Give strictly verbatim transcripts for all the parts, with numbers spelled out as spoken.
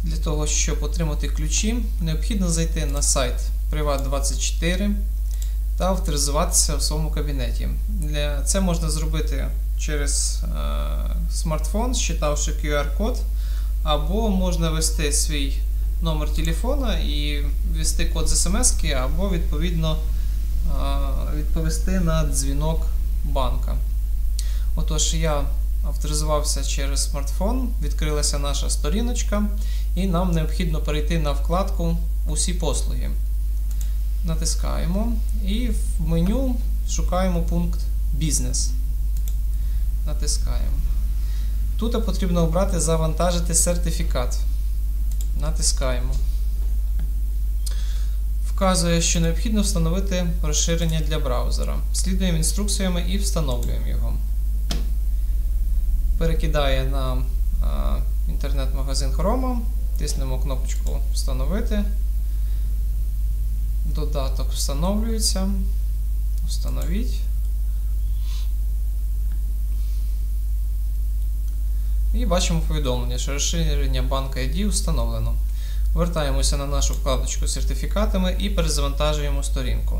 Для того, щоб отримати ключі, необхідно зайти на сайт Приват двадцять чотири та авторизуватися в своєму кабінеті. Для це можна зробити через е, смартфон, считавши кю ар-код, або можна ввести свій номер телефона і ввести код з смс-ки, або відповідно е, відповісти на дзвінок банка. Отож, я авторизувався через смартфон, відкрилася наша сторіночка, і нам необхідно перейти на вкладку «Усі послуги». Натискаємо і в меню шукаємо пункт «Бізнес». Натискаємо. Тут потрібно обрати «Завантажити сертифікат». Натискаємо. Вказує, що необхідно встановити розширення для браузера. Слідуємо інструкціями і встановлюємо його. Перекидає на інтернет-магазин Chrome. Тиснемо кнопочку «Встановити». Додаток встановлюється. Встановіть. І бачимо повідомлення, що розширення банк ай ді встановлено. Вертаємося на нашу вкладочку з сертифікатами і перезавантажуємо сторінку.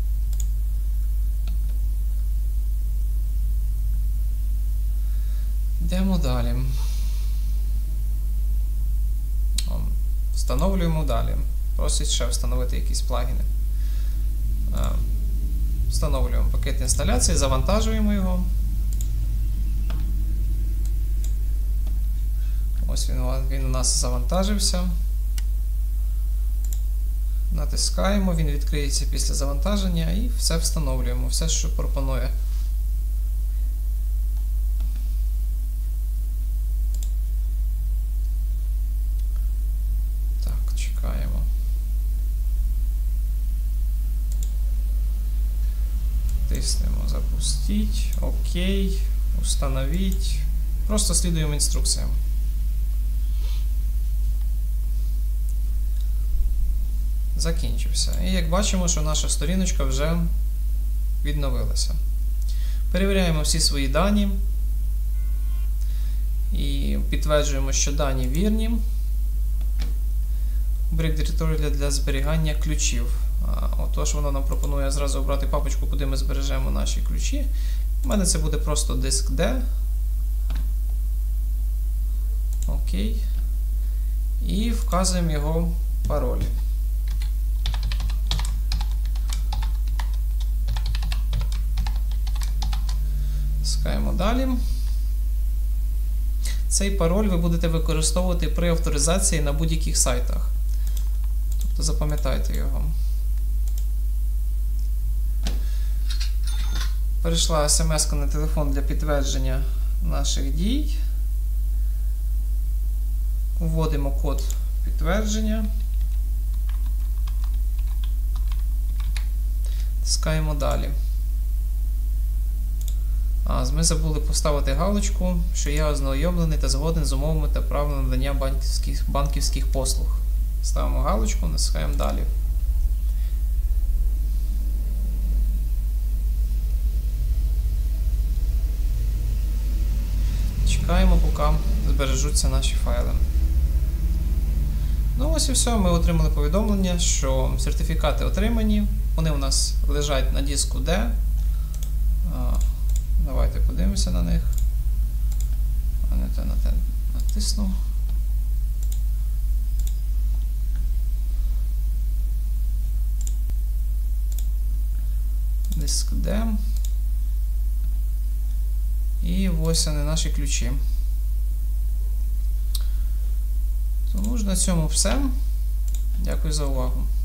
Йдемо далі. Встановлюємо далі. Просить ще встановити якісь плагіни. Встановлюємо пакет інсталяції, завантажуємо його. Ось він, він у нас завантажився. Натискаємо, він відкриється після завантаження і все встановлюємо, все, що пропонує. Так, чекаємо. Тиснемо «Запустіть», «Окей», «Установіть». Просто слідуємо інструкціям. Закінчився. І як бачимо, що наша сторіночка вже відновилася. Перевіряємо всі свої дані і підтверджуємо, що дані вірні. Оберіть директорію для зберігання ключів. Отож, воно нам пропонує зразу обрати папочку, куди ми збережемо наші ключі. У мене це буде просто диск D. Окей. І вказуємо його пароль. Скаємо далі. Цей пароль ви будете використовувати при авторизації на будь-яких сайтах. Тобто запам'ятайте його. Перейшла смс-ка на телефон для підтвердження наших дій. Вводимо код підтвердження. Тискаємо далі. А, ми забули поставити галочку, що я ознайомлений та згоден з умовами та правилами надання банківських, банківських послуг. Ставимо галочку, натискаємо далі. Чекаємо, поки збережуться наші файли. Ну ось і все, ми отримали повідомлення, що сертифікати отримані. Вони у нас лежать на диску D. Давайте подивимося на них. А не те, на те натиснув. Диск D. І ось вони наші ключі. Тому ж на цьому все. Дякую за увагу.